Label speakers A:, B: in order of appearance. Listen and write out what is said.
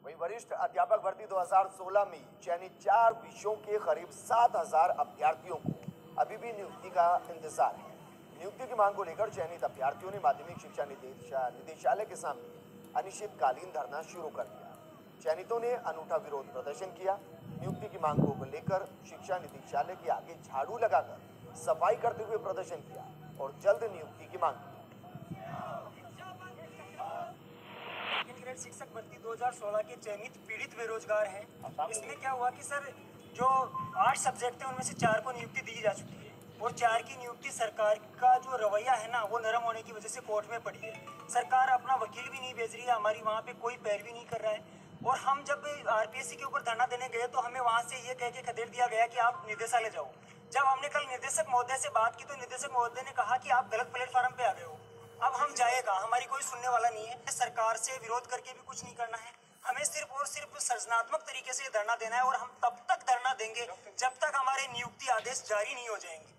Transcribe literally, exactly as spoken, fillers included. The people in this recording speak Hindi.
A: वहीं वरिष्ठ अध्यापक भर्ती दो हज़ार सोलह में चयनित चार विषयों के करीब सात हजार अभ्यर्थियों को अभी भी नियुक्ति का इंतजार है। नियुक्ति की मांग को लेकर चयनित अभ्यर्थियों ने माध्यमिक शिक्षा निदेशालय के सामने अनिश्चितकालीन धरना शुरू कर दिया। चयनितों ने अनूठा विरोध प्रदर्शन किया। नियुक्ति की मांगों को लेकर शिक्षा निदेशालय के आगे झाड़ू लगाकर सफाई करते हुए प्रदर्शन किया और जल्द नियुक्ति की मांग की।
B: शिक्षक भर्ती दो हज़ार सोलह के चयनित पीड़ित बेरोजगार हैं। इसमें क्या हुआ कि सर जो आठ सब्जेक्ट हैं उनमें से चार को नियुक्ति दी जा चुकी है और चार की नियुक्ति सरकार का जो रवैया है ना वो नरम होने की वजह से कोर्ट में पड़ी है। सरकार अपना वकील भी नहीं भेज रही है, हमारी वहाँ पे कोई पैरवी नहीं कर रहा है। और हम जब आरपीएससी के ऊपर धरना देने गए तो हमें वहाँ से ये कह के खदेड़ दिया गया कि आप निदेशालय जाओ। जब हमने कल निदेशक महोदय से बात की तो निदेशक महोदय ने कहा कि आप गलत प्लेटफॉर्म पे आ गए हो। अब हम जाएगा, हमारी कोई सुनने वाला नहीं है। सरकार से विरोध करके भी कुछ नहीं करना है, हमें सिर्फ और सिर्फ सृजनात्मक तरीके से धरना देना है और हम तब तक धरना देंगे जब तक हमारे नियुक्ति आदेश जारी नहीं हो जाएंगे।